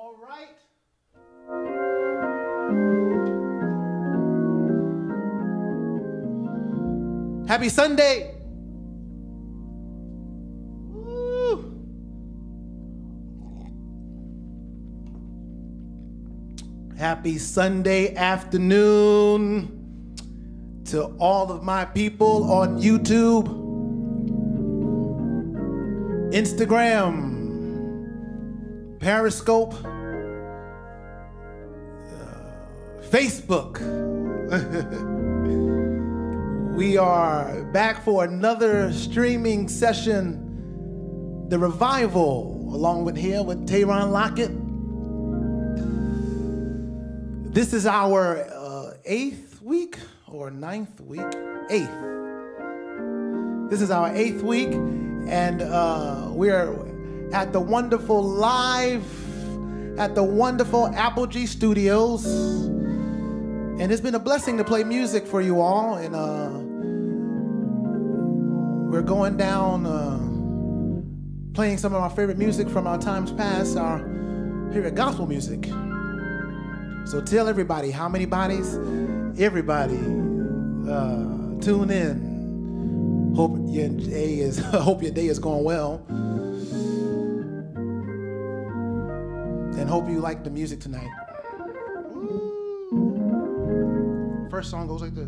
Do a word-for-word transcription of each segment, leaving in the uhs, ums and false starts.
All right. Happy Sunday. Woo. Happy Sunday afternoon to all of my people on YouTube, Instagram, Periscope, uh, Facebook. We are back for another streaming session, The Revival, along with here with Tayron Lockett. This is our uh, eighth week or ninth week? Eighth. This is our eighth week, and uh, we're at the wonderful live, at the wonderful Apogee Studios. And it's been a blessing to play music for you all, and uh, we're going down uh, playing some of our favorite music from our times past, our favorite gospel music. So tell everybody, how many bodies? Everybody, uh, tune in. Hope your day is hope your day is going well, and hope you like the music tonight. First song goes like this.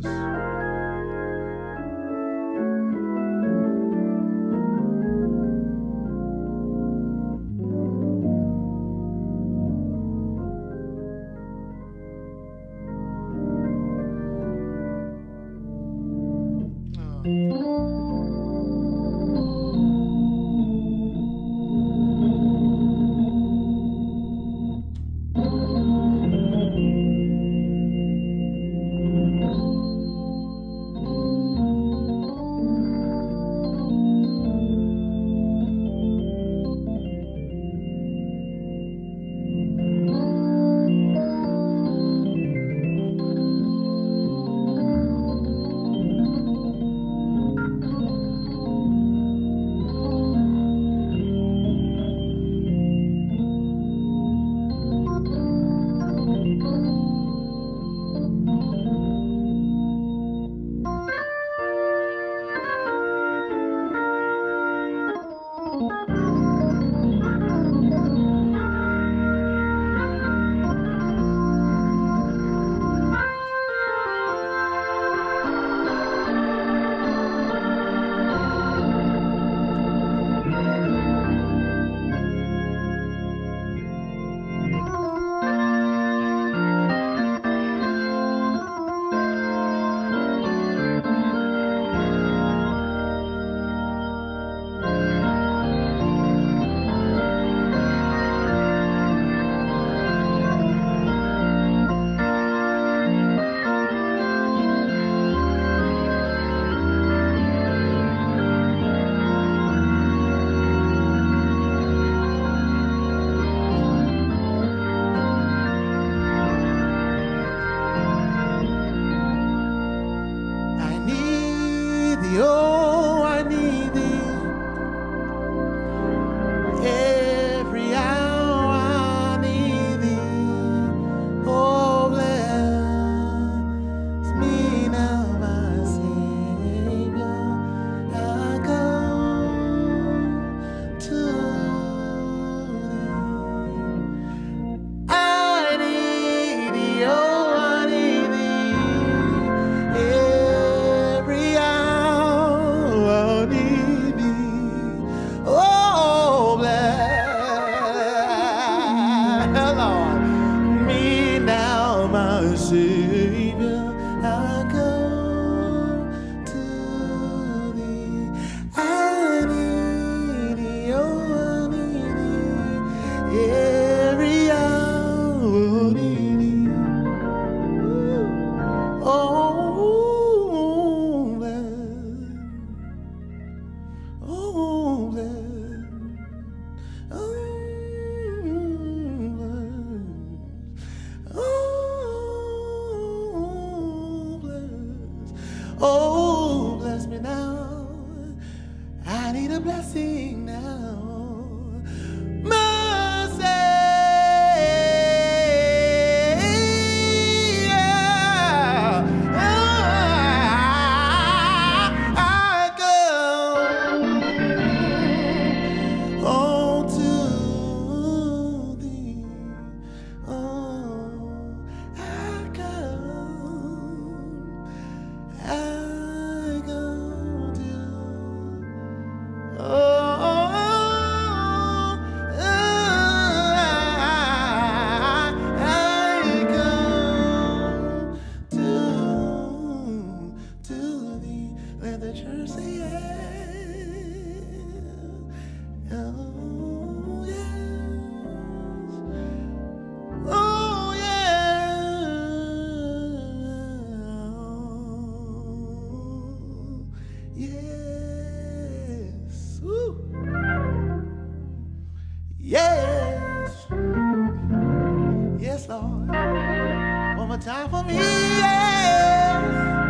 more time for me. Yeah.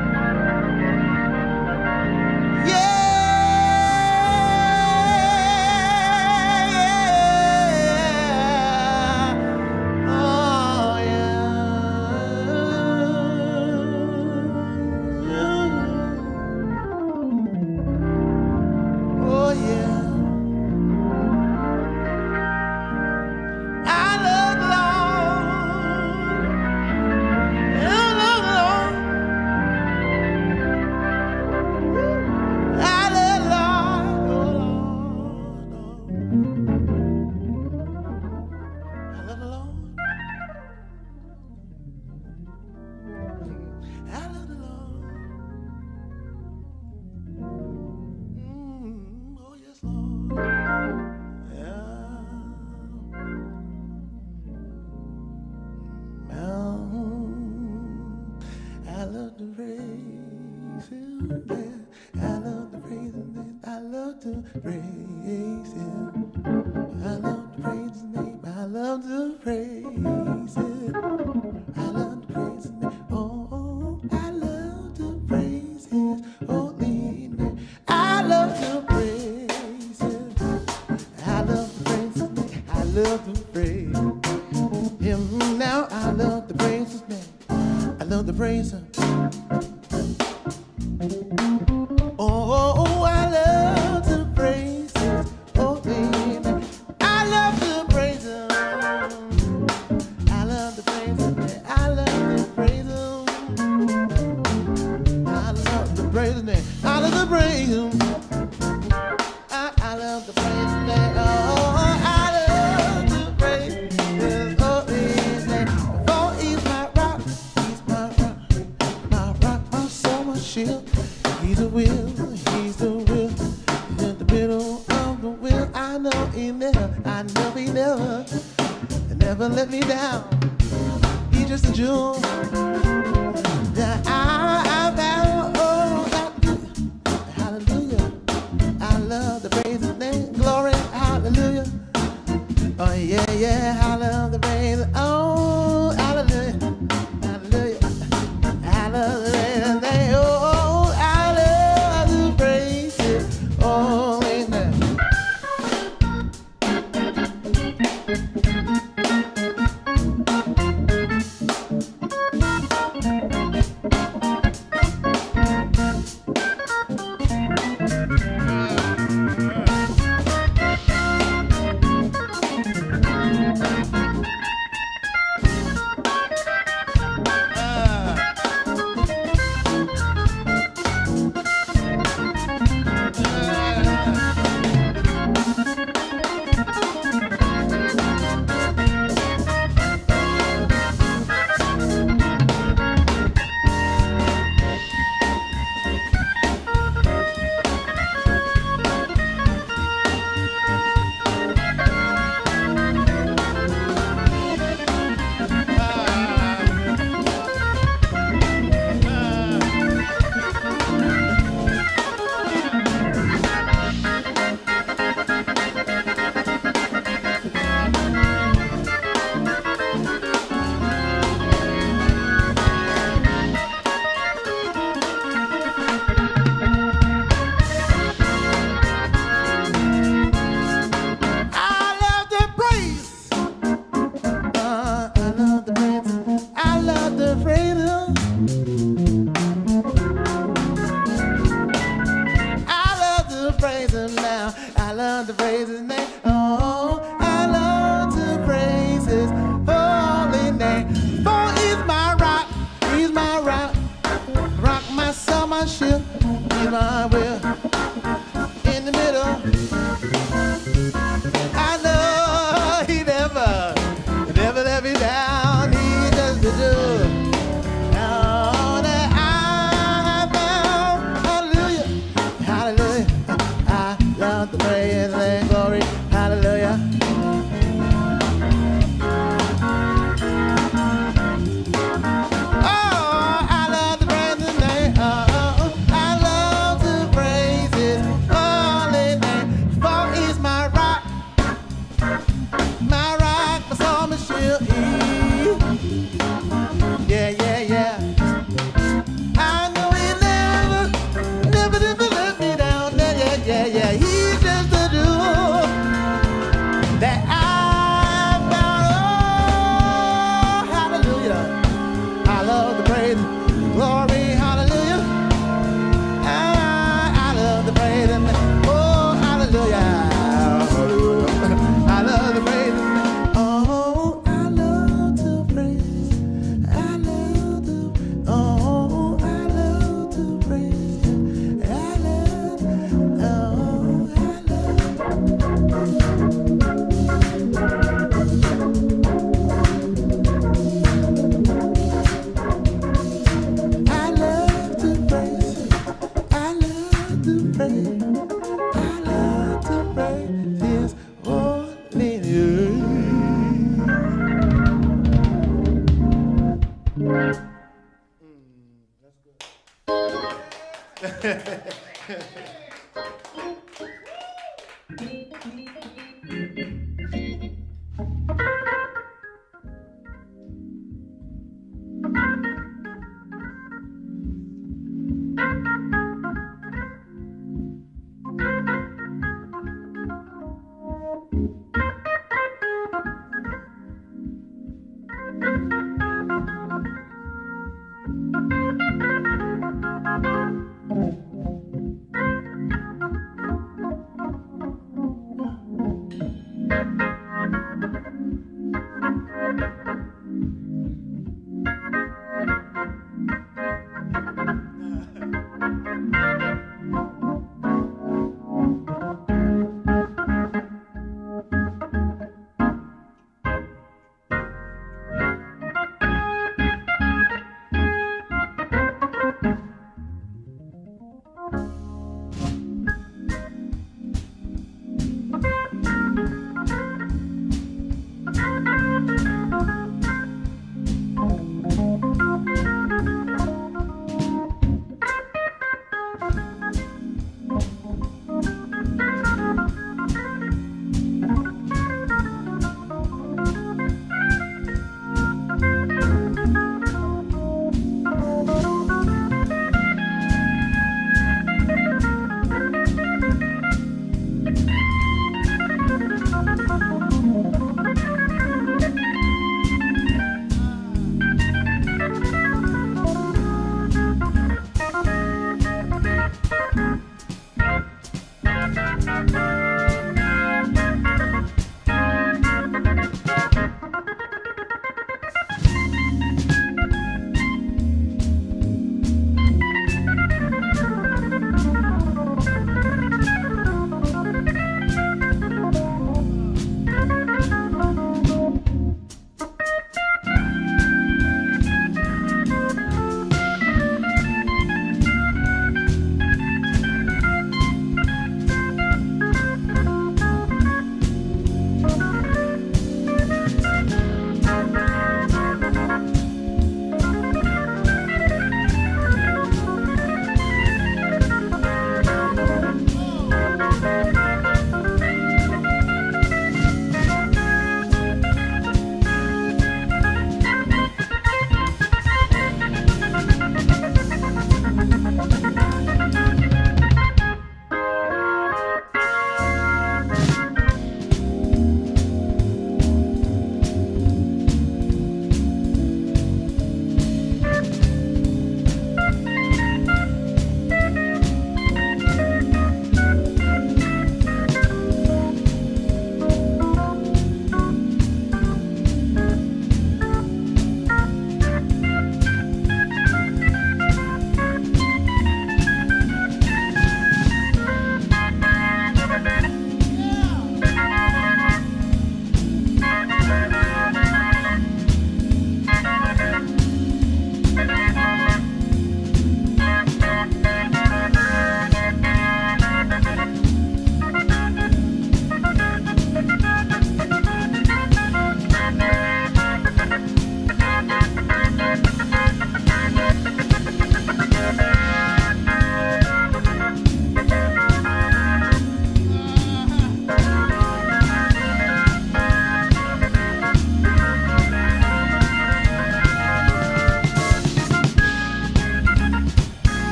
Yeah. Praise Him. I love to praise His name. I love to praise Him. I love to praise His name. Oh, oh, I love to praise His holy name. I love to praise Him. I love to praise His name. I love to praise Him. Now I love to praise His name. I love to praise Him. Oh, oh, oh, I love to praise His holy name. I love to praise Him. I love to praise Him. I love to praise Him. I love to praise His name. I love to praise Him. I, I love to praise His name. Oh, I love to praise His holy name. For He's my rock. He's my rock. My rock, my soul, my shield. He's a will, He's the will, in the middle of the will. I know He never, I know He never, never let me down. He's just a jewel that I, I found. Oh, hallelujah, I love to praise His name. Glory, hallelujah. Oh yeah, yeah, I love to praise. Oh, hallelujah, hallelujah, I love to praise His name. Oh.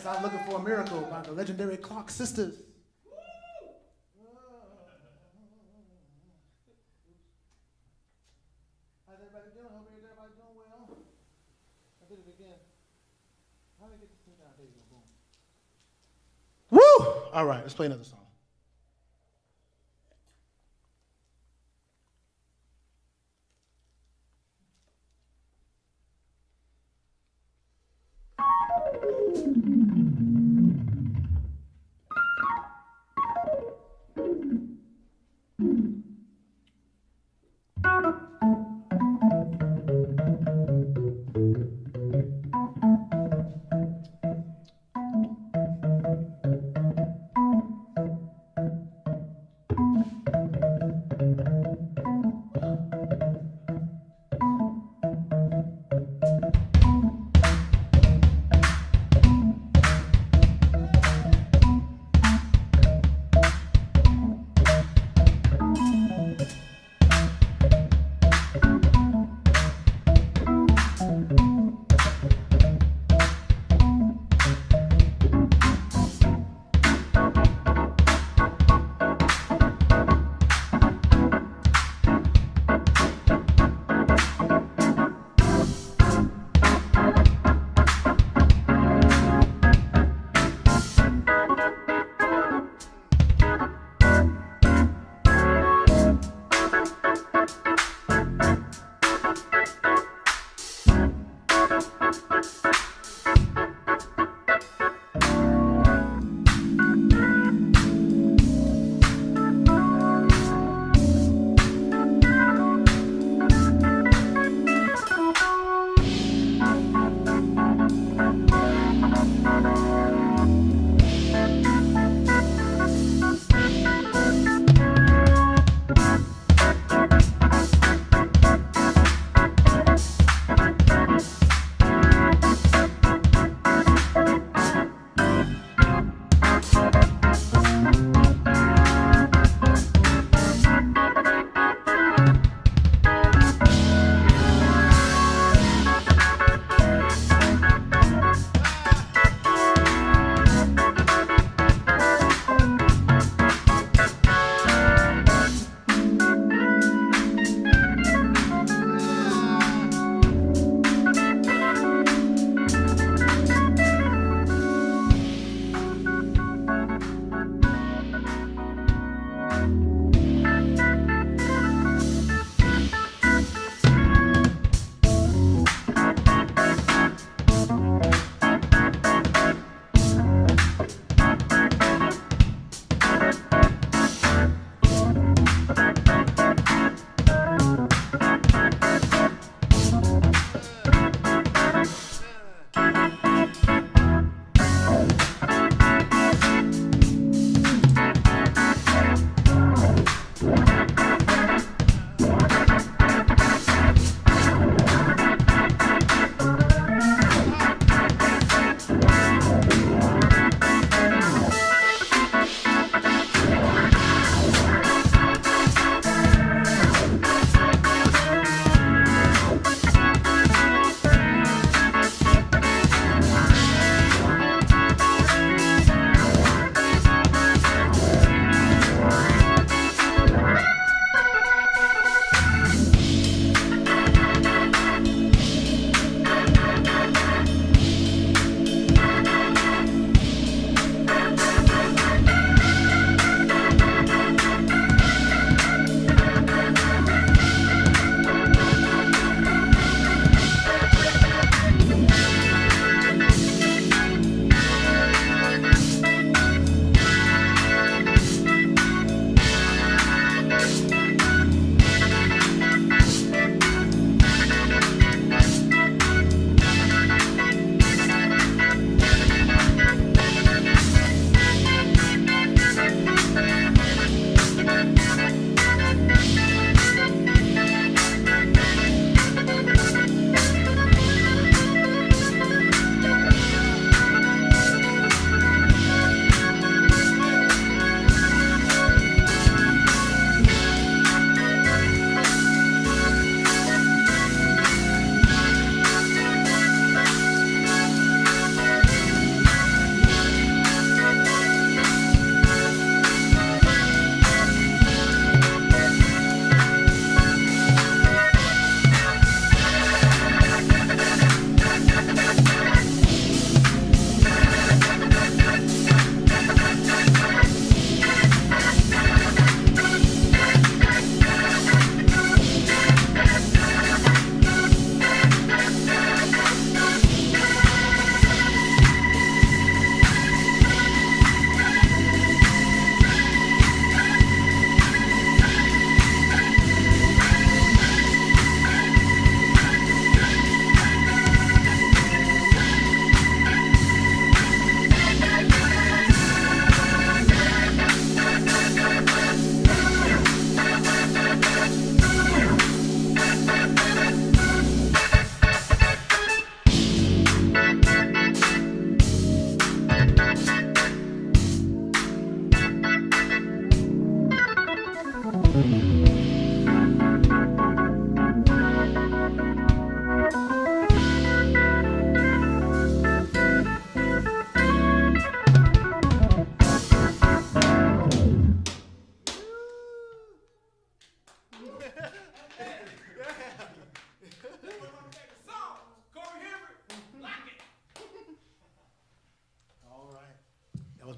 That's I'm Looking for a Miracle by the legendary Clark Sisters. How's everybody doing? Hope everybody's doing well. I did it again. How did I get this thing down? There you go. Boom. Woo! All right, let's play another song.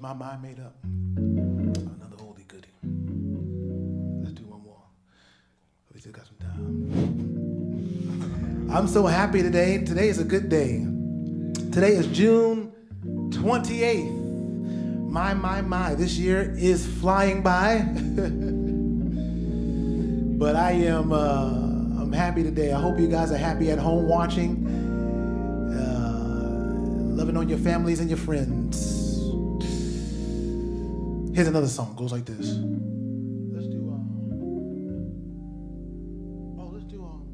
my mind made up. Another oldie goodie. Let's do one more. We still got some time. I'm so happy today. Today is a good day. Today is June twenty-eighth. My, my, my. This year is flying by. But I am uh, I'm happy today. I hope you guys are happy at home watching. Uh, loving on your families and your friends. Here's another song. It goes like this. Let's do, um, oh, let's do, um,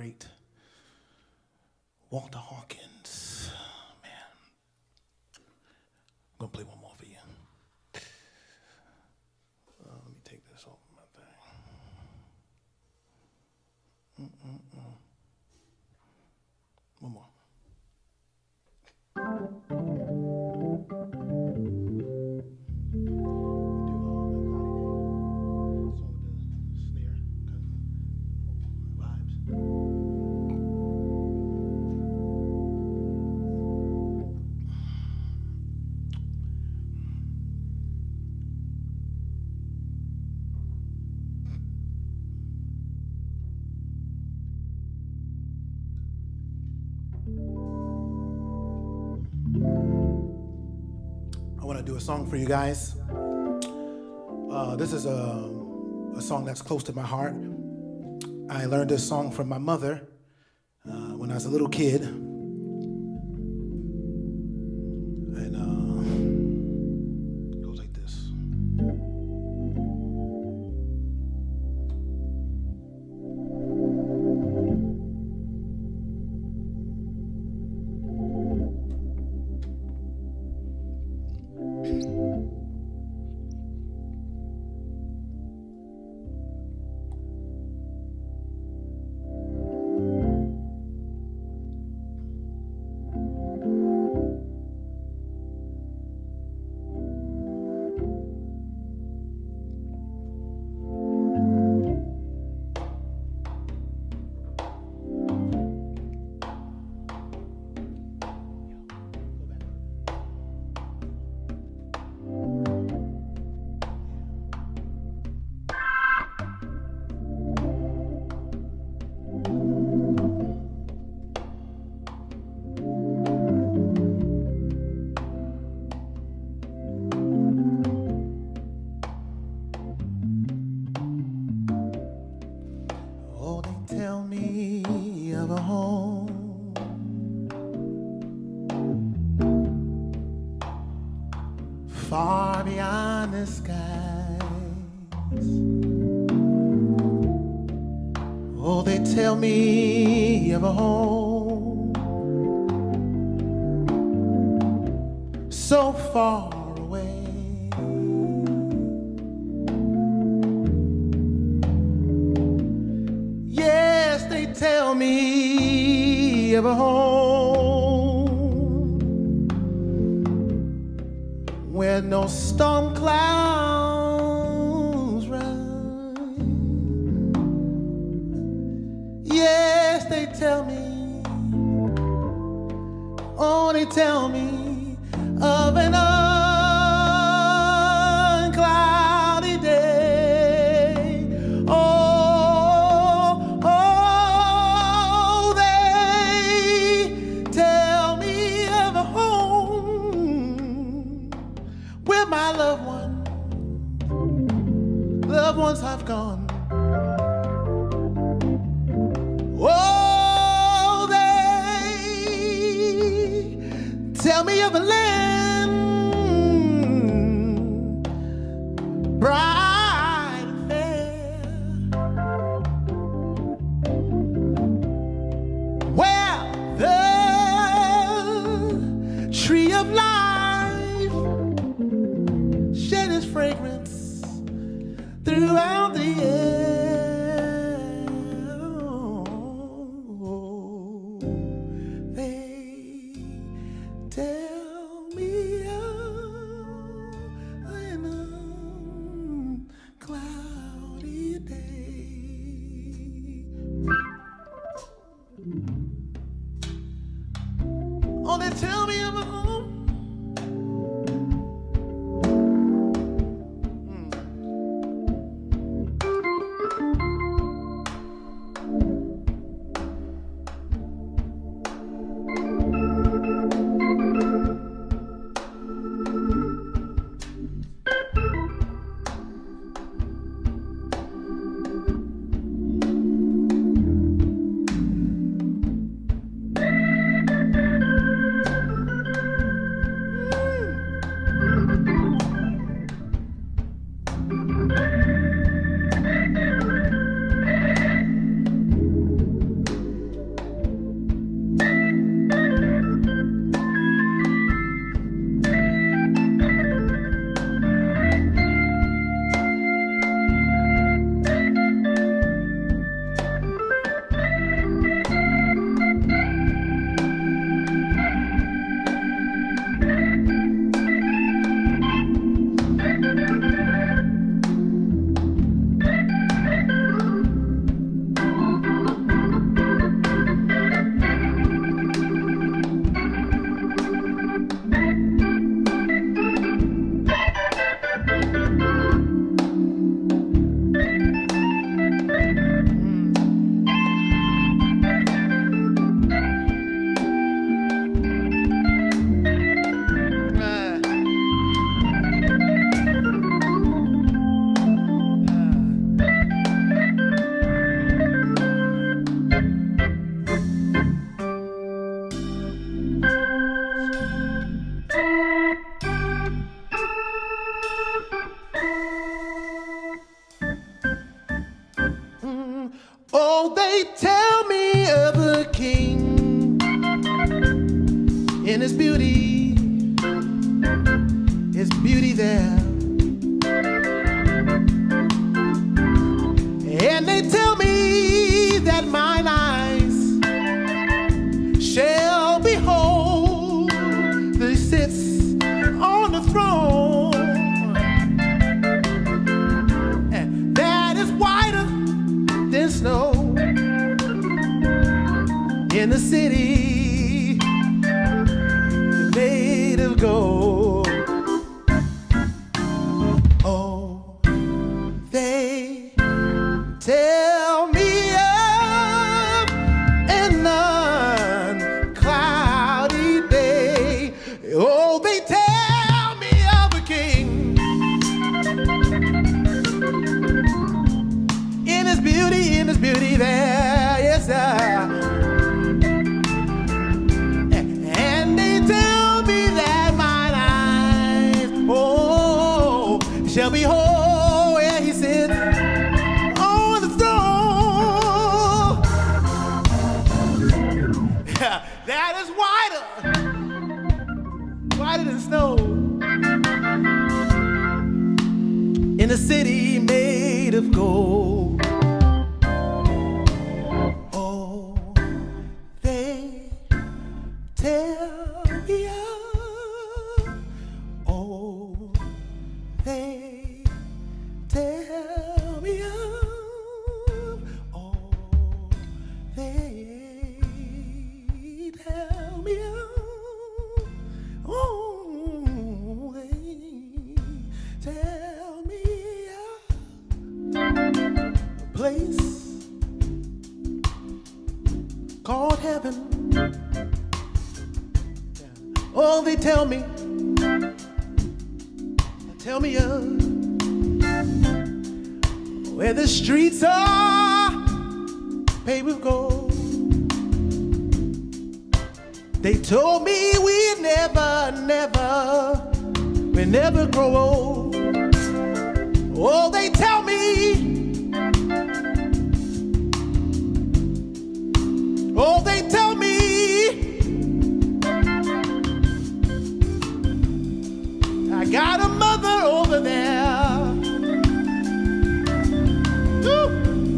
great Walter Hawkins. Man, I'm going to play one more for you. Uh, let me take this off my thing. Mm-mm-mm. One more. Do a song for you guys. Uh, this is a, a song that's close to my heart. I learned this song from my mother uh, when I was a little kid. And uh, it goes like this. Tell me of a home far beyond the skies. Oh, they tell me of a home so far away. Tell me of a home where no storm clouds run. Yes, they tell me, oh, they tell me of an uncloudy day. Oh, my loved one, loved ones have gone. Oh, they tell me of a land bright and fair, where the tree of life shed its fragrance throughout the air. Oh, they tell me of an uncloudy day. Oh, they tell me of a home. king in his beauty, his beauty there. And they tell me that mine eyes shall behold that he sits on the throne, and that is whiter than snow in the city made of gold. Oh, they tell me of an uncloudy day. Oh, they tell me of a king in his beauty, in his beauty there, yes sir. And they tell me that mine eyes, oh, shall behold where he sits on the throne. That is whiter, whiter than snow, in a city made of gold. Oh, they tell me of, oh, they tell me of, oh, they tell me of, oh, they tell me of a place called heaven. Oh, they tell me, tell me of where the streets are paved with gold. They told me we'd never, never, we never grow old. Oh, they tell me, oh, they tell me I got a mother over there. Woo.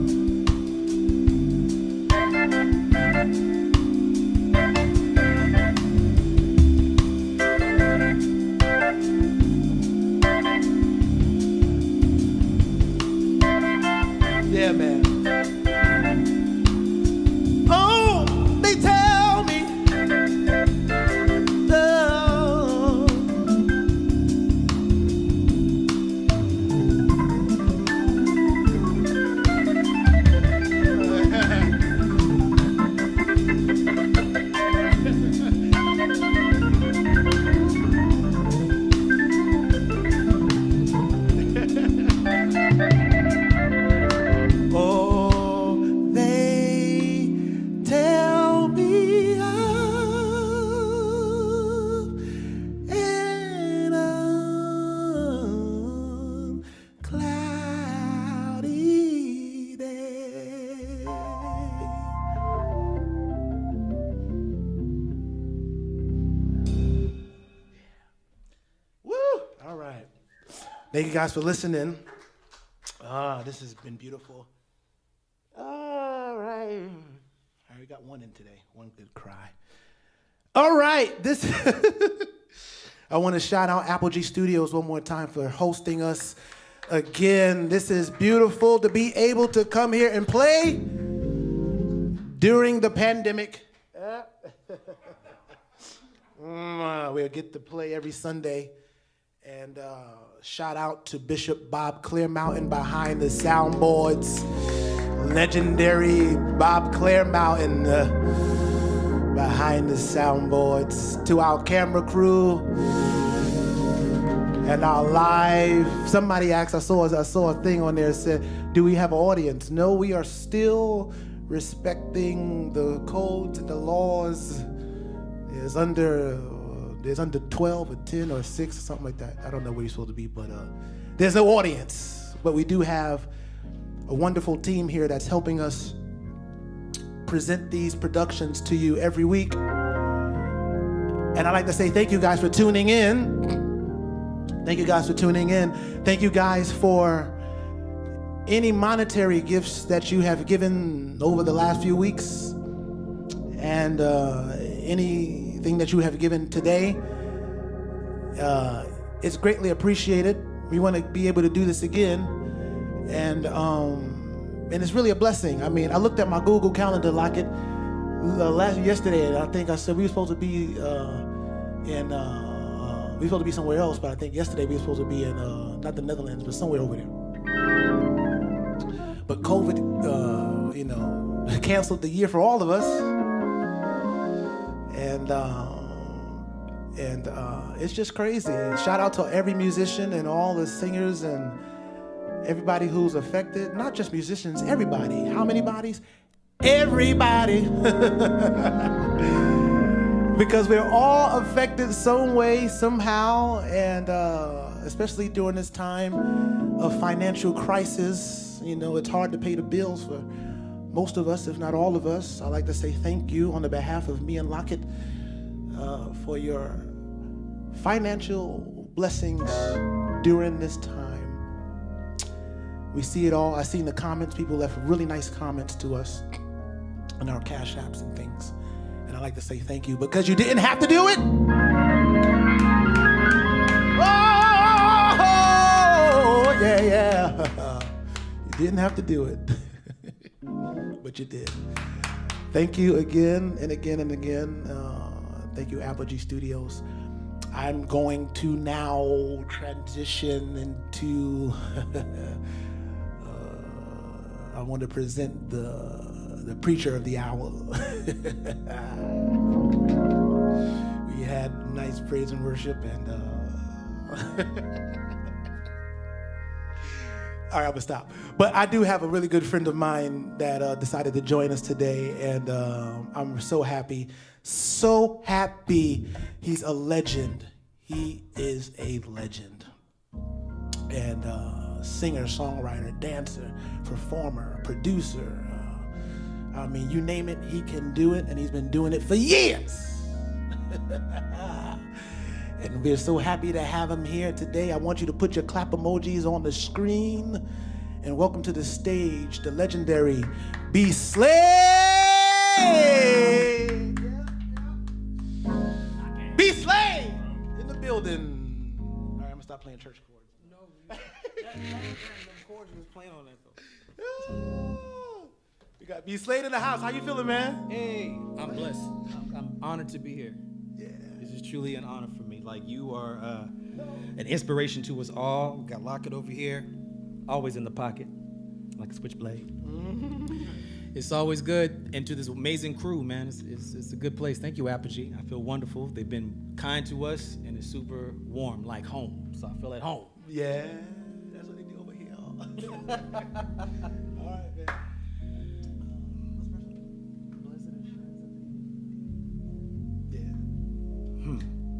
Yeah, man. Oh, they tell me, oh, thank you guys for listening. Ah, this has been beautiful. All right. I already got one in today. One good cry. All right. This I want to shout out Apogee Studios one more time for hosting us again. This is beautiful to be able to come here and play during the pandemic. mm, we'll get to play every Sunday. And uh, shout out to Bishop Bob Clearmountain behind the soundboards. Legendary Bob Clearmountain uh, behind the soundboards. To our camera crew and our live. Somebody asked, I saw, I saw a thing on there that said, do we have an audience? No, we are still respecting the codes and the laws. It's under... There's under twelve or ten or six or something like that. I don't know where you're supposed to be, but uh, there's no audience. But we do have a wonderful team here that's helping us present these productions to you every week. And I'd like to say thank you guys for tuning in. Thank you guys for tuning in. Thank you guys for any monetary gifts that you have given over the last few weeks, and uh, anything that you have given today. Uh, it's greatly appreciated. We want to be able to do this again, and um, and it's really a blessing. I mean, I looked at my Google Calendar like it uh, last yesterday, and I think I said we were supposed to be uh, in uh, we were supposed to be somewhere else, but I think yesterday we were supposed to be in uh, not the Netherlands, but somewhere over there. But COVID, uh, you know, canceled the year for all of us, and. Uh, And uh, it's just crazy. Shout out to every musician and all the singers and everybody who's affected. Not just musicians, everybody. How many bodies? Everybody. Because we're all affected some way, somehow, and uh, especially during this time of financial crisis. You know, it's hard to pay the bills for most of us, if not all of us. I'd like to say thank you on the behalf of me and Lockett Uh, for your financial blessings during this time. We see it all. I've seen the comments. People left really nice comments to us on our cash apps and things. And I'd like to say thank you because you didn't have to do it. Oh, yeah, yeah. You didn't have to do it, but you did. Thank you again and again and again. Uh, Thank you, Apogee Studios. I'm going to now transition into, uh, I want to present the, the preacher of the hour. We had nice praise and worship, and uh, all right, I'm gonna stop. But I do have a really good friend of mine that uh, decided to join us today, and uh, I'm so happy. So happy. He's a legend. He is a legend. And uh, singer, songwriter, dancer, performer, producer. Uh, I mean, you name it, he can do it, and he's been doing it for years. And we're so happy to have him here today. I want you to put your clap emojis on the screen. And welcome to the stage, the legendary B. Slade. Be Slade in the building. All right, I'm gonna stop playing church chords. No, that, that, them chords was playing on that though. We got B Slade in the house. How you feeling, man? Hey, I'm blessed. I'm, I'm honored to be here. Yeah. This is truly an honor for me. Like you are uh, an inspiration to us all. We got Lockett over here, always in the pocket, like a switchblade. Mm-hmm. It's always good, and to this amazing crew, man, it's, it's, it's a good place. Thank you, Apogee. I feel wonderful. They've been kind to us, and it's super warm, like home. So I feel at home. Yeah, that's what they do over here. All right, man. Yeah. Hmm.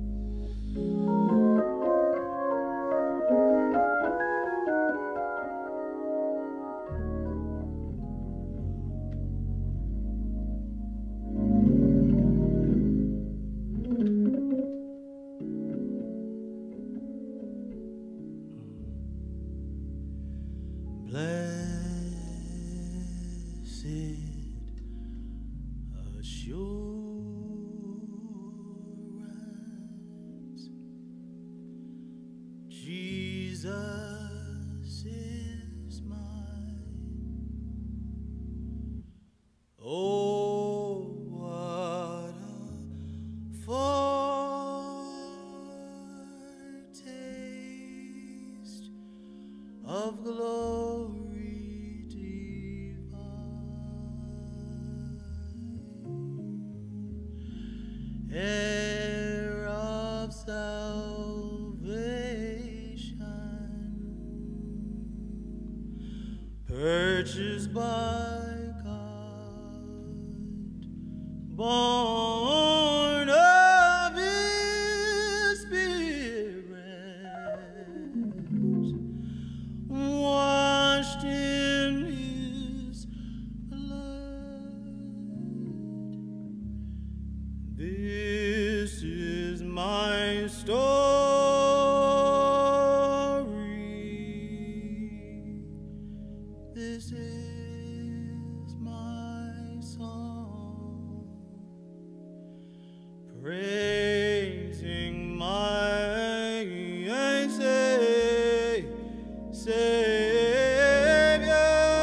Jesus is mine. Oh, what a foretaste of glory divine, heir of salvation, purchased by God, born of His Spirit, washed in His blood. This is my story. This is my song, praising my Savior.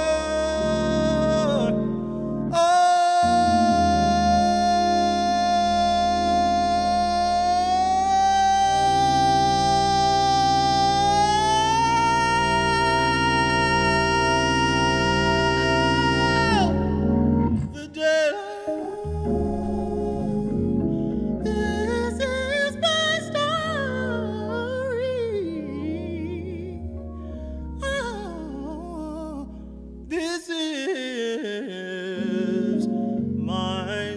This is my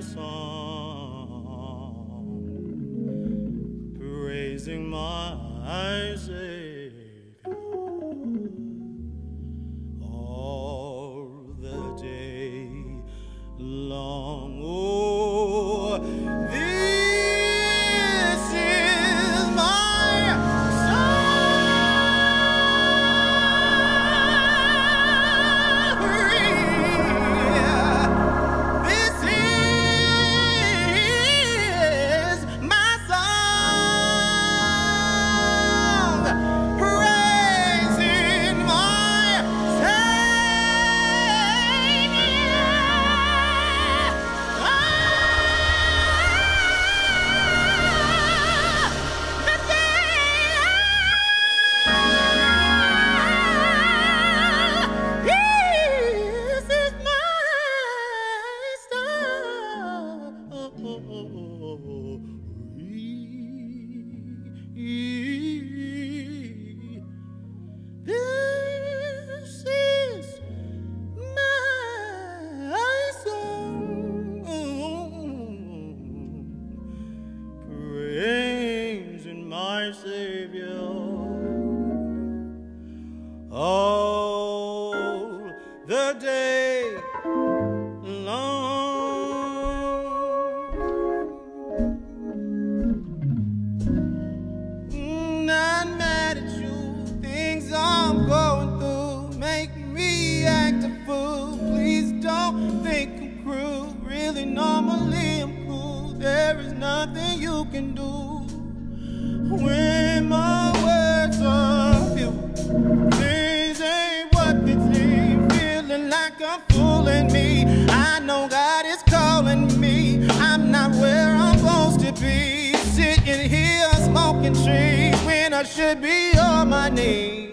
song, praising my Savior all the day long. Oh, this is my Savior all the day long. Not mad at you, things I'm going through make me act a fool. Please don't think I'm cruel, really normally I'm cool. There is nothing you can do when my words are few. Things ain't what they seem, feeling like I'm fooling me. I know God is calling me, I'm not where I'm supposed to be. Sitting here smoking trees when I should be on my knees.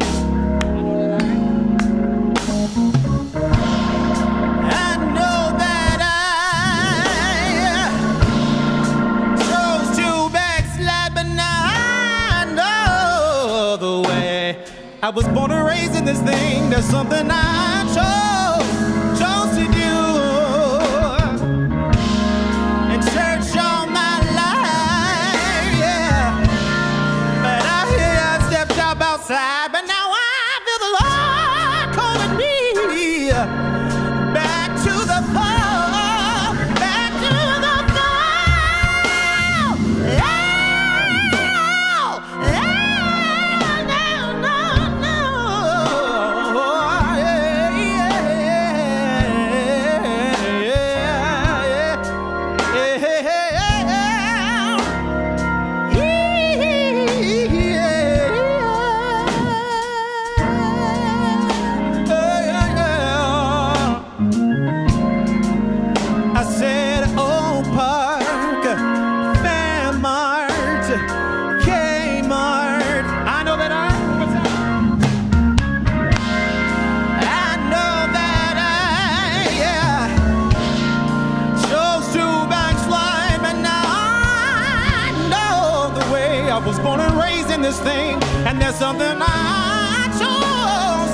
I know that I chose to backslide, but now the way I was born and raised in this thing. There's something I chose, chose to do. In church all my life, yeah. But out here I stepped up outside, but now I feel the Lord calling me back to the fold, back to the fold. Yeah. I was born and raised in this thing, and there's something I chose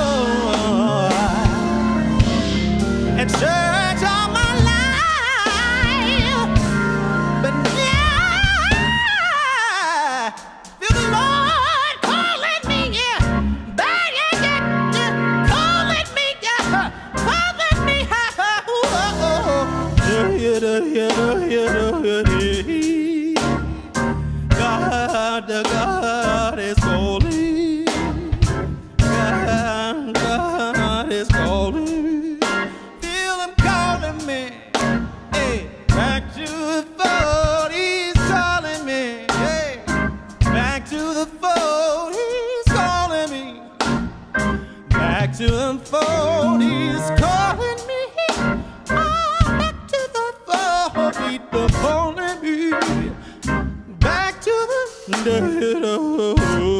to do. And church all my life, but now I feel the Lord calling me, yeah, back, yeah, yeah, calling me, yeah, calling me, oh, oh, oh, yeah, yeah, yeah, yeah, yeah. backseat, the calling me back to the dead.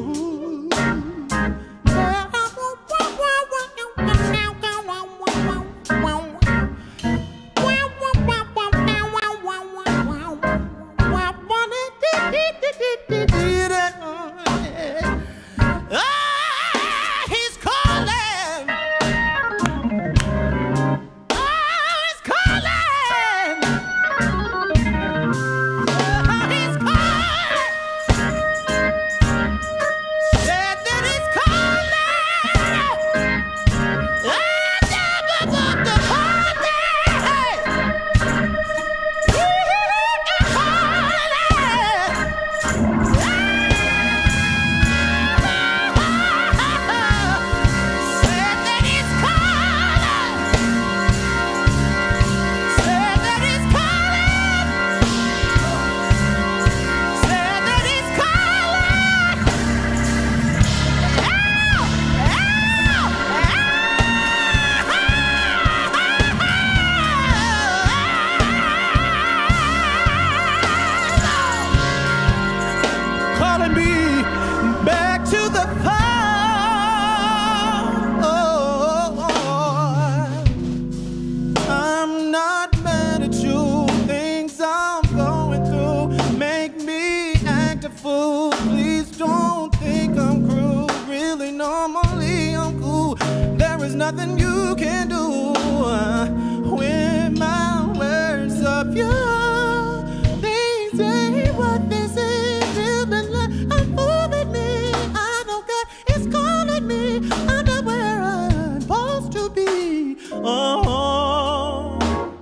Nothing you can do uh, when my words of you. They say what they say, feeling like I'm fooling me. I know God is calling me. I'm not where I'm supposed to be. Oh,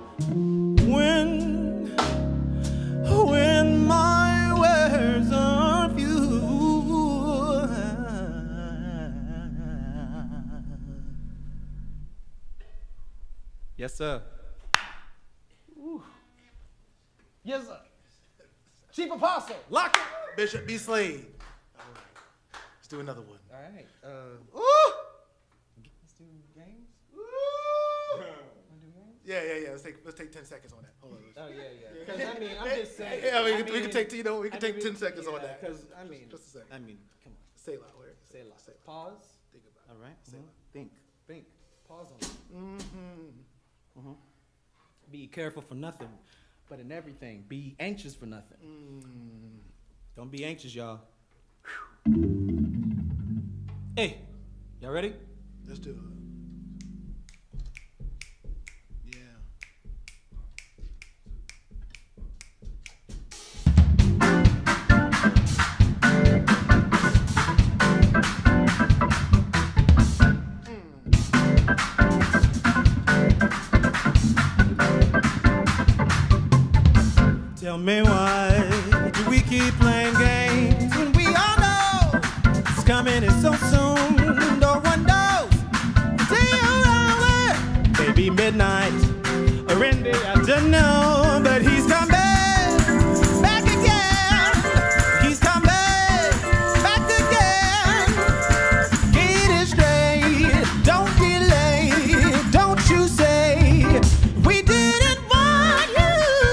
when, when my words are few. Yes, sir. Ooh. Yes, sir. Chief Apostle, lock it. Bishop B. Slade. All right. Let's do another one. All right. Uh, Ooh. let's do games. Ooh. Wanna do games? Yeah, yeah, yeah. Let's take let's take ten seconds on that. Hold on. Oh yeah, yeah. Because I mean, I'm just saying. Yeah, I mean, I we mean, can take you know we can I take mean, ten seconds yeah, on that. Because I mean, just a second. I mean, come on. Say loud. Where? Say it loud. Say loud. Pause. Think about All it. right. Say Mhm. loud. Think. Think. Pause on it. Mm-hmm. Mhm. Be careful for nothing, but in everything, be anxious for nothing. Mm. Don't be anxious, y'all. Hey, y'all ready? Let's do it. Yeah. Tell me why do we keep playing games when we all know it's coming in so soon? No one knows the day around where maybe midnight or in the afternoon, but he's coming back again. He's coming back again. Get it straight, don't delay, don't you say we didn't want you.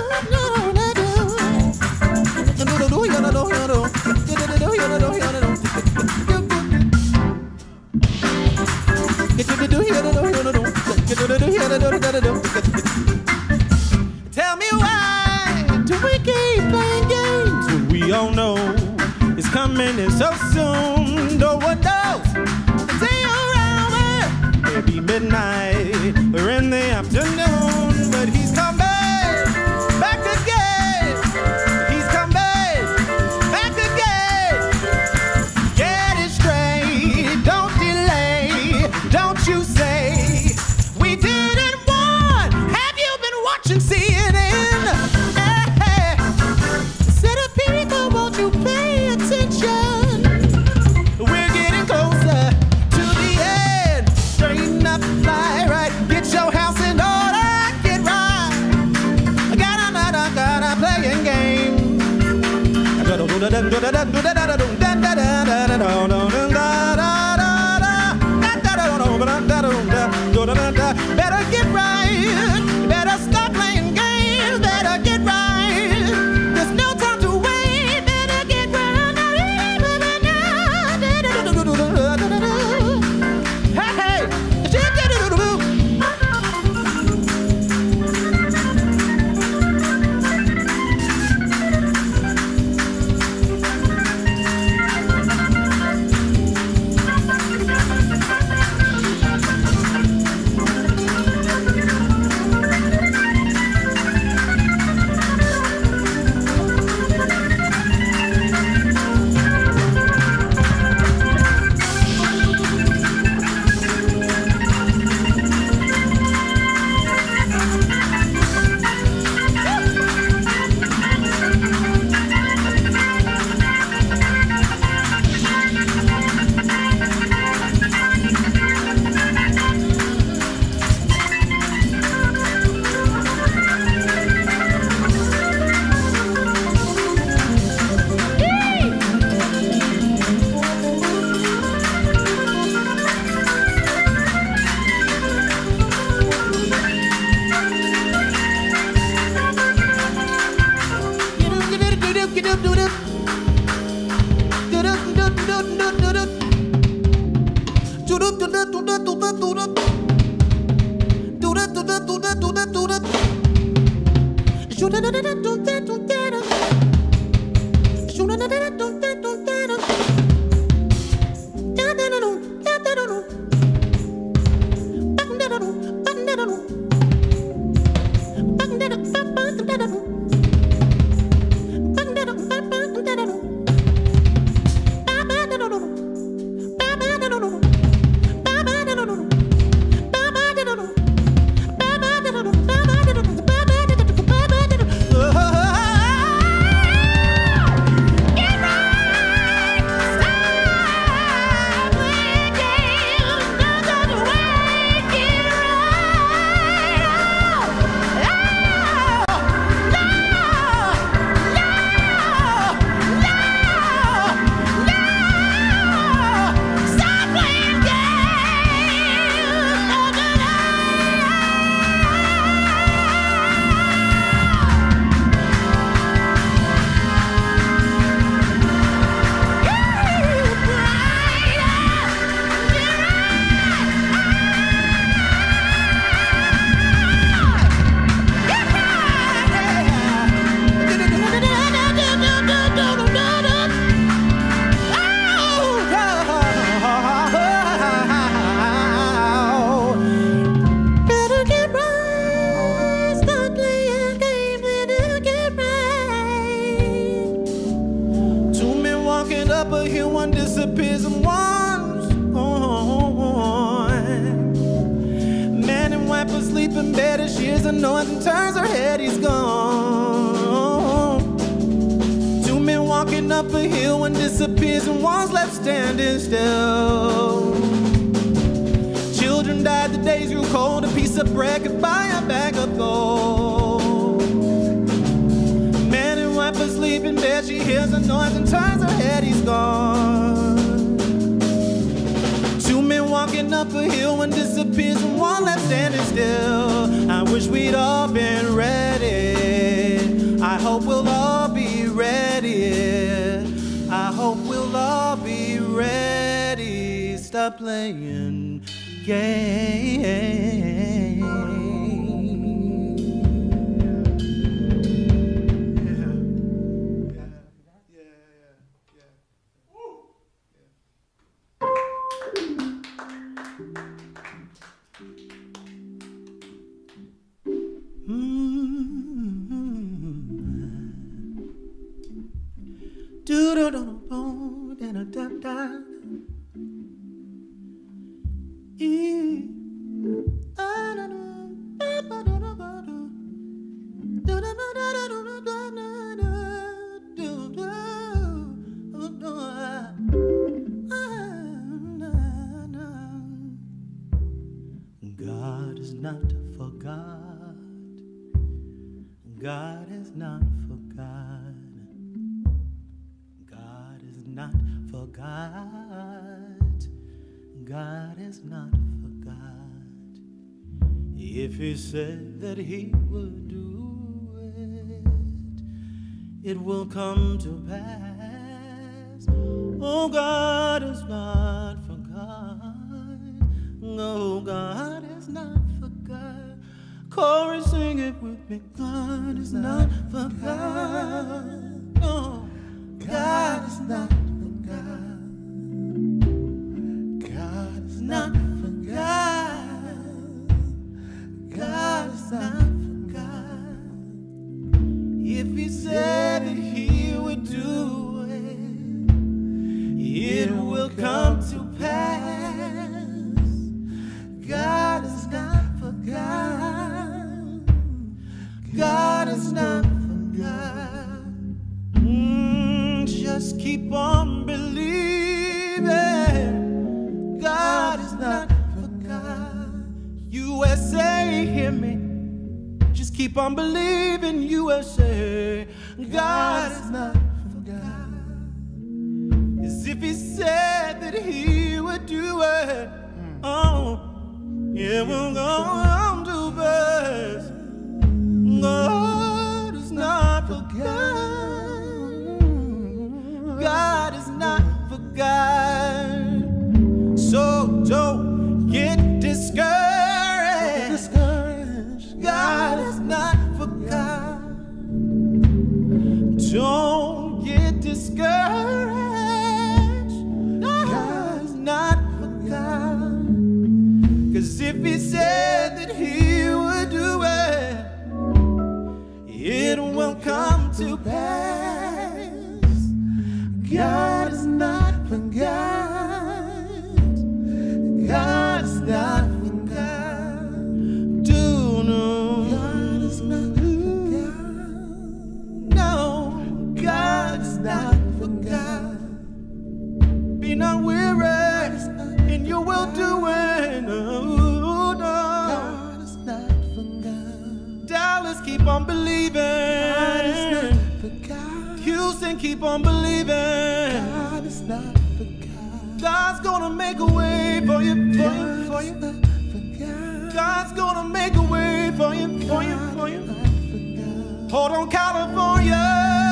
Tell me why do we keep playing games when we all know it's coming in so soon? No one knows the day around where maybe midnight or in the afternoon, but he's coming back again. He's coming back again. Get it straight, don't delay, don't you say we didn't want. Have you been watching C N N? Hey, hey. Said of people, won't you pay attention? We're getting closer to the end. Straighten up, fly right, get your house in order, get right. I gotta, gotta, gotta playing games. Better get right, better stop playing games, better get right. Playing games. God is not forgot. God is not forgot. God is not forgot. God is not forgot. If he said that he would do it, it will come to pass. Oh, God is not forgot. No, God is not forgot. Cory, sing it with me. God is not forgot. No, God is not forgot. God is not forgot. God is not forgot. If he said that he would do it, it will come to pass. God is not forgot. God is not forgot. Mm, just keep on believing. God is not forgot. U S A, hear me. Just keep on believing, U S A. God is not forgot. As if he said that he would do it. Oh, yeah, we're going to best. God is not forgot. God. So don't get discouraged. discouraged. God is not forgot. Don't get discouraged. God is not forgot. Cause if he said that he would do it, it will come to pass. God is not forgot. God is not forgot. Do no. God is not forgot. No, God is not forgot. Be not weary in your well doing. Oh, no. God is not forgot. Dallas, keep on believing. God is not forgot. Houston, keep on believing. God is not forgot. God's gonna make a way for you, for you, for you. God's gonna make a way for you, for you, for you. Hold on, California.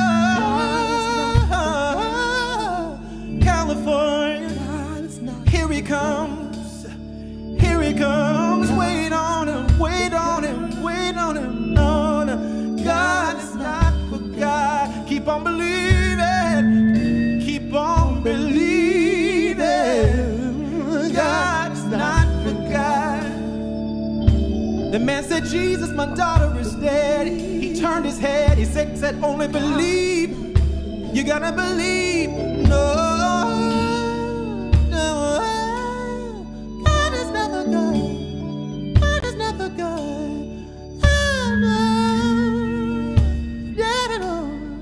California. Here he comes. Here he comes. Wait on him, wait on him, wait on him. No, no. God is not forgot. Keep on believing. Keep on believing. God is not forgot. The man said, Jesus, my daughter is dead. He turned his head. He said, said only believe. You gotta believe. No, no. God is not forgot. God is not forgot. Oh, no. Yeah, no.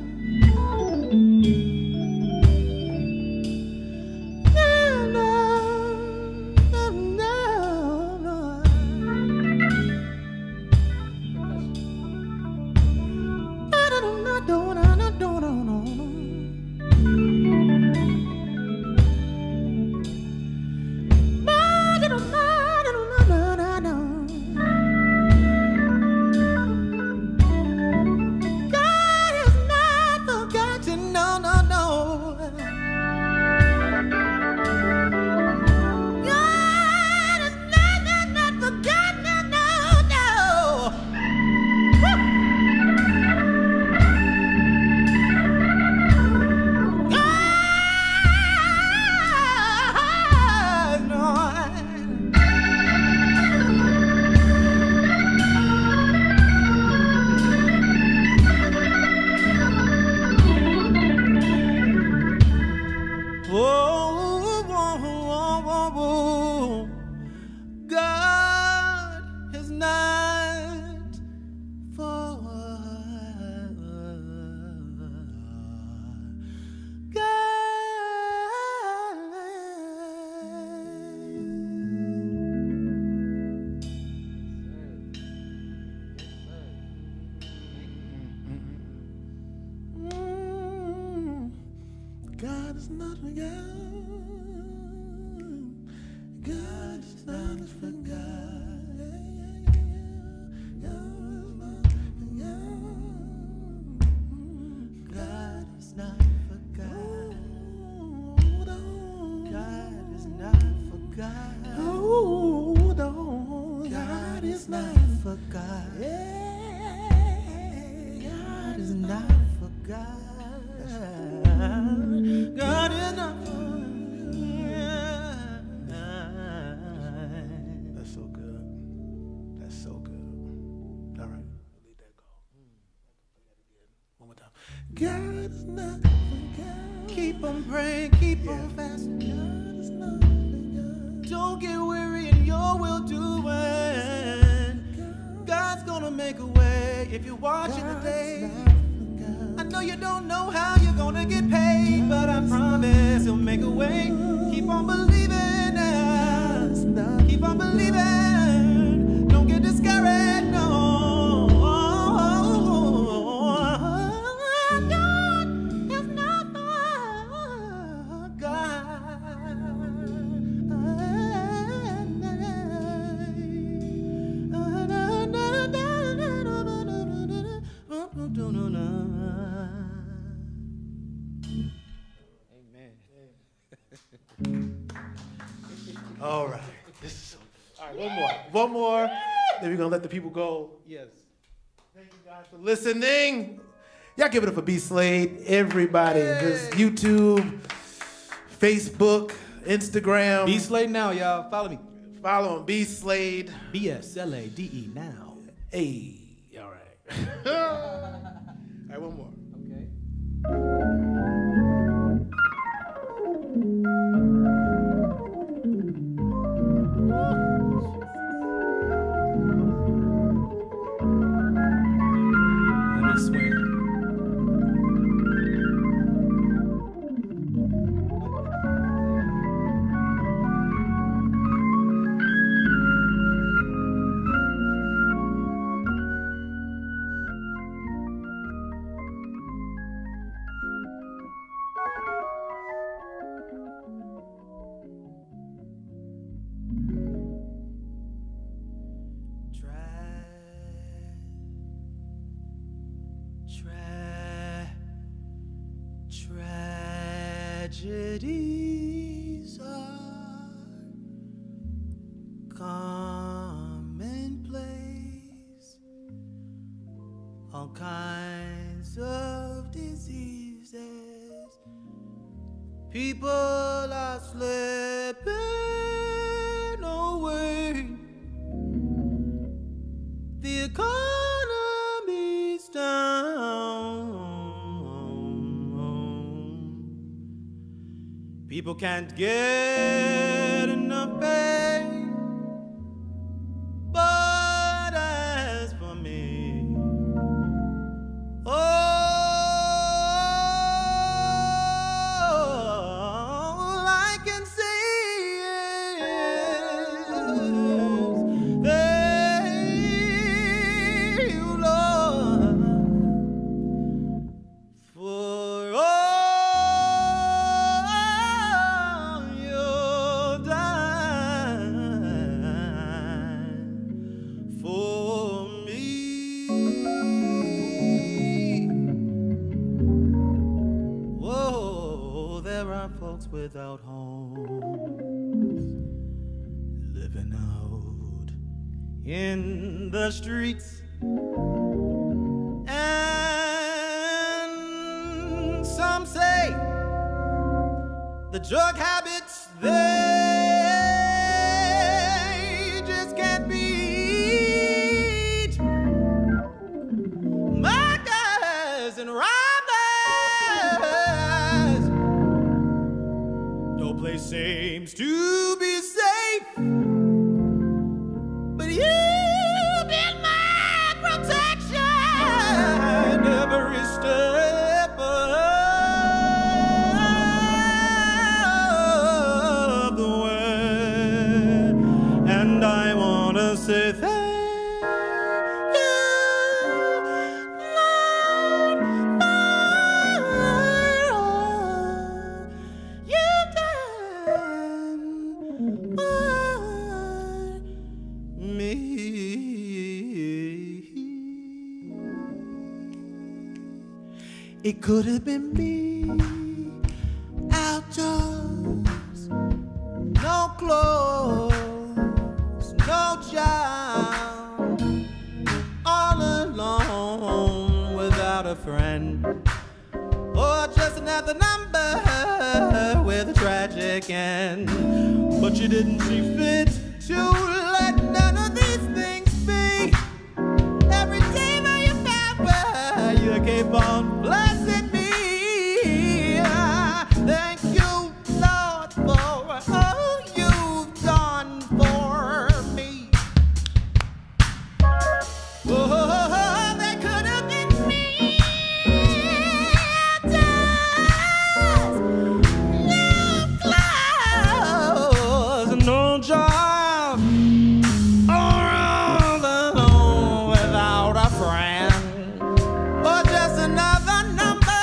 God is not forgotten. God is not forgotten. God is not forgotten. God is not forgotten. Hold on. God is not forgotten. God is not forgotten. God is not forgotten. That's so good. That's so good. All right, leave that go. One more time. God is not forgotten. Keep on praying, keep yeah. on fasting. God is not forgotten. Don't get weary in your will doing. God's gonna make a way if you're watching today. I know you don't know how you're gonna get paid, but I promise he'll make a way. Keep on believing now. Keep on believing. Don't get discouraged, no. God is not forgotten. Amen. All right. This is so, all right, one more. One more. Then we're going to let the people go. Yes. Thank you guys for listening. Y'all give it up for B Slade. Everybody. Hey. Just YouTube, Facebook, Instagram. B Slade now, y'all. Follow me. Follow him, B Slade. B S L A D E now. Hey. All right. All right, one more. Okay. Let me swing. Tragedies are commonplace. All kinds of diseases. People are slipping away. The economy's down. People can't get enough pay. But as for me, oh, all I can say is thank you, Lord, for all you've done for me. Whoa, there are folks without homes, living out in the streets. And some say the drug habits, they just can't beat. Muggers and robbers, no place seems to be safe. But you've been my protection every step of the way. And I want to say thank you, Lord, for all you've done for me. It could have been me outdoors, no clothes, no job, all alone without a friend, or just another number with a tragic end. But you didn't see fit to let none of these things be. Every day that you power, you keep on blessing me. Thank you, Lord, for all you've done for me. Oh, that could have been me. Outdoors, no clothes, no job, or all alone without a friend, or just another number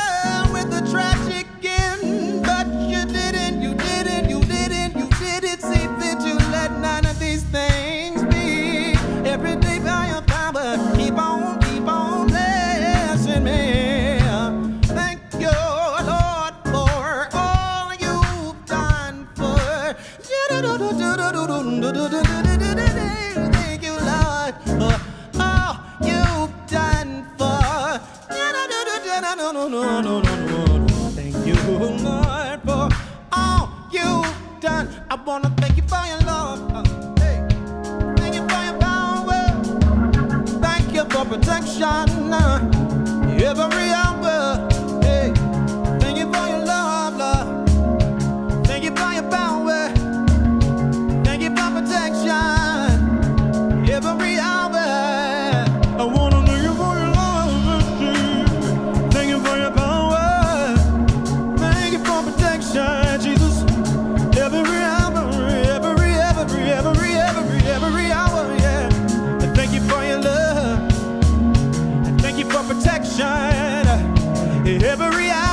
no, no, no, no, no, no. Thank you, Lord, for all you've done. I wanna thank you for your love. Uh, hey. Thank you for your power. Thank you for protection. Uh, every hour. Hey. Thank you for your love, Lord. Thank you for your power. Thank you for protection. Every hour. I wanna thank you for your love. Thank you for your power. Thank you for protection, Jesus. Every hour, every, every, every, every, every hour, yeah. And thank you for your love. And thank you for protection. Every hour.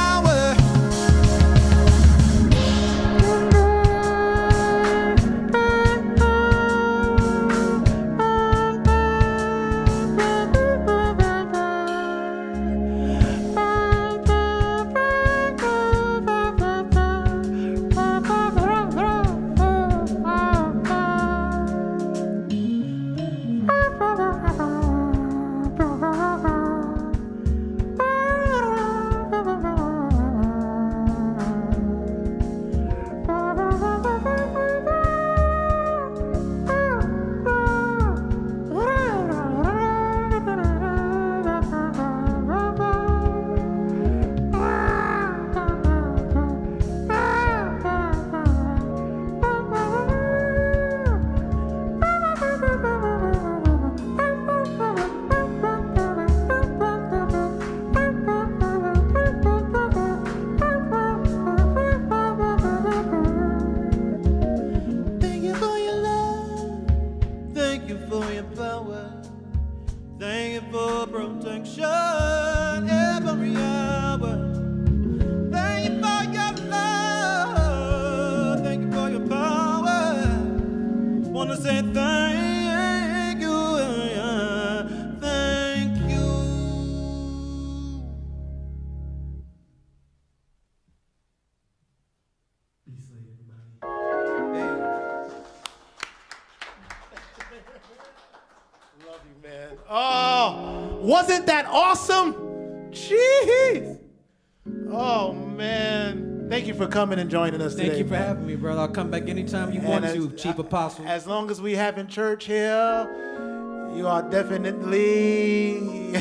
Wasn't that awesome? Jeez. Oh, man. Thank you for coming and joining us Thank today. you for having me, brother. I'll come back anytime you And want as, to, Chief Apostle. As long as we having church here, you are definitely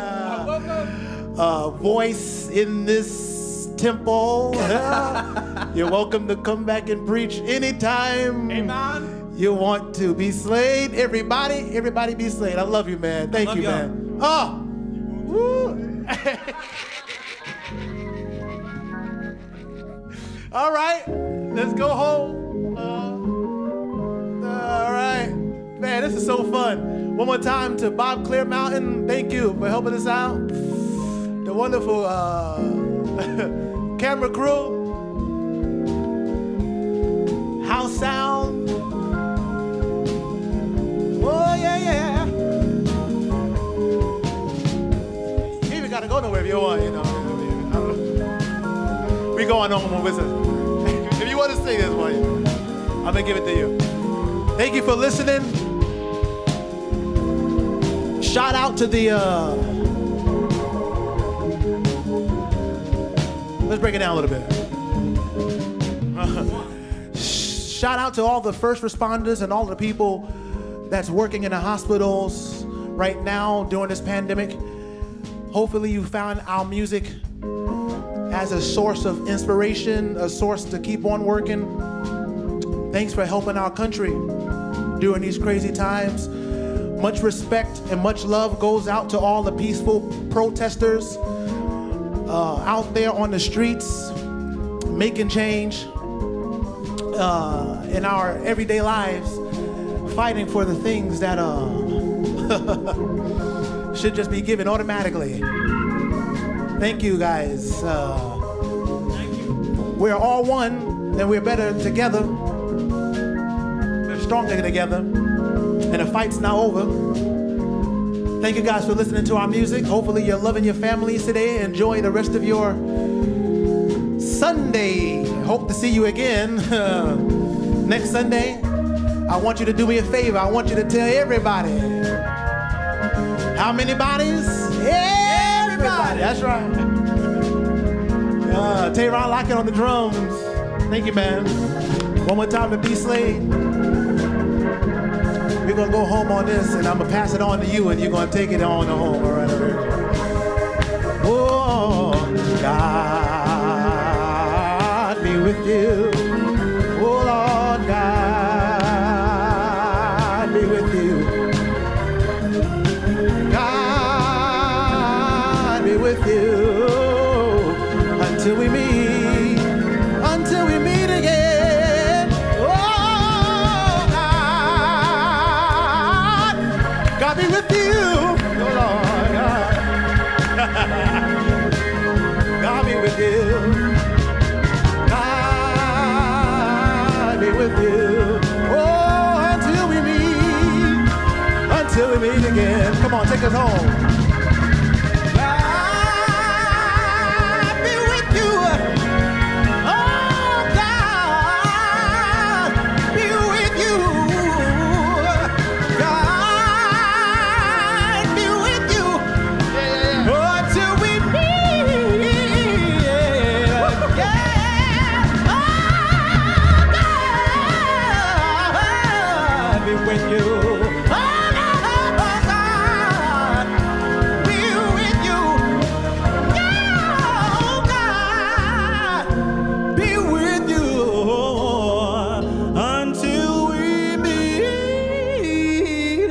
a voice in this temple. You're welcome to come back and preach anytime. Amen. You want to be slayed. Everybody, everybody be slayed. I love you, man. Thank love you, y'all. man. Oh. Woo. All right, let's go home. Uh, all right. Man, this is so fun. One more time to Bob Clear Mountain. Thank you for helping us out. The wonderful uh, camera crew. House sound. Oh, yeah, yeah. You even got to go nowhere if you want, you know. We going on with it. If you want to sing this one, I'm going to give it to you. Thank you for listening. Shout out to the, uh, let's break it down a little bit. Shout out to all the first responders and all the people that's working in the hospitals right now during this pandemic. Hopefully you found our music as a source of inspiration, a source to keep on working. Thanks for helping our country during these crazy times. Much respect and much love goes out to all the peaceful protesters uh, out there on the streets, making change uh, in our everyday lives, fighting for the things that uh, should just be given automatically. Thank you, guys. Uh, Thank you. We're all one, and we're better together. We're stronger together, and the fight's now over. Thank you guys for listening to our music. Hopefully you're loving your families today. Enjoy the rest of your Sunday. Hope to see you again next Sunday. I want you to do me a favor. I want you to tell everybody. How many bodies? Everybody. everybody. That's right. Uh, Tayron Lockett on the drums. Thank you, man. One more time to B Slade. We're gonna go home on this, and I'm gonna pass it on to you, and you're gonna take it on to home. All right, all right. Oh, God be with you. Oh, Lord, God be with you. God be with you until we meet, until we meet again. Oh, God, God be with you. Oh, Lord, God. God be with you. God be with you. Oh, until we meet, until we meet again. Come on, take us home. God be with you. Oh, God be with you. God be with you. Oh, until we meet. Yeah. Oh, God be with you. Oh, God be with you. Oh, God be with you until we meet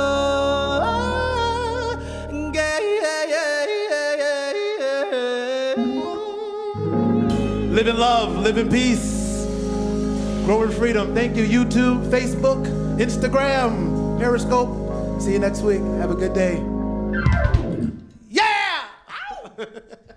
again. Live in love, live in peace, grow in freedom. Thank you, YouTube, Facebook, Instagram, Periscope. See you next week. Have a good day. Yeah! Ow!